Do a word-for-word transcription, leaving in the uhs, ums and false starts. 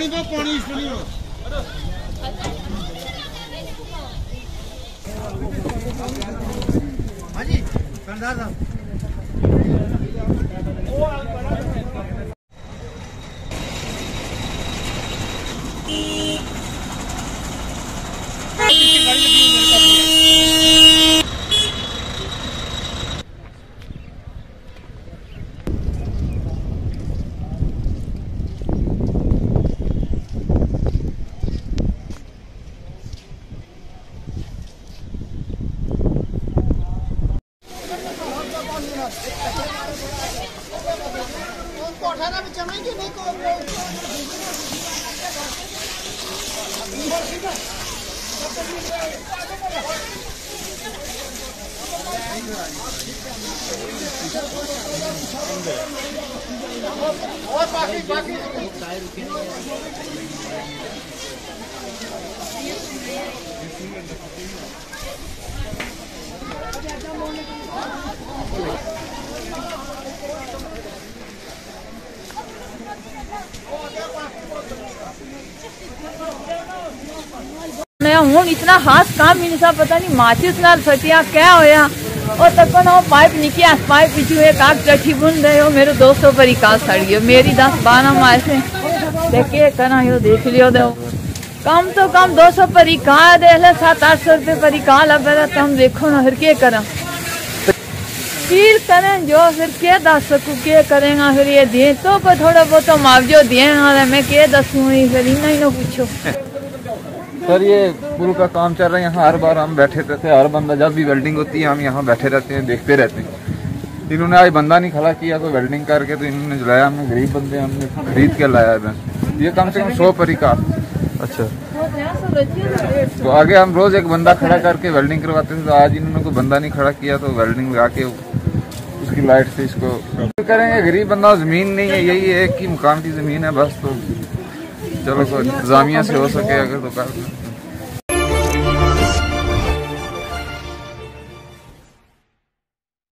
पानी दो, पानी इसमें नहीं हो। हाँ जी, सरदार साहब। और बाकी बाकी मैं हूँ इतना हाथ काम ही नहीं सा पता नहीं माचिस नाल फटिया क्या होया और तक ना पाइप निकिया पाइप पिछू एक आग चठी बुन रहे हो मेरे दोस्तों पर ही काल सड़ गयो मेरी दस बारह माह से देखे करा यो देख लियो दो कम तो कम दो सौ पर ही कहा दे ले सात आठ सौ रुपये पर ही कहा लगे तुम देखो ना फिर क्या करा फील करें जो फिर क्या दस सकूँ क्या करेगा फिर ये दिए तो पर थोड़ा बहुत तो मुआवजो दिए मैं क्या दसूँ फिर इतना ही ना पूछो। सर ये पुल का काम चल रहा है यहाँ हर बार हम बैठे रहते हैं हर बंदा जब भी वेल्डिंग होती है हम यहाँ बैठे रहते हैं देखते रहते हैं। इन्होंने आज बंदा नहीं खड़ा किया तो वेल्डिंग करके तो इन्होंने जलाया हमने गरीब बंदे हमने खरीद के लाया है ये कम से कम सौ परी का। अच्छा तो आगे हम रोज एक बंदा खड़ा करके वेल्डिंग करवाते थे तो आज इन्होंने कोई बंदा नहीं खड़ा किया तो वेल्डिंग लगा के उसकी लाइट से इसको करेंगे। गरीब बंदा जमीन नहीं है यही एक ही मुकाम की जमीन है बस तो चलो इंतजामिया से हो सके अगर तो कर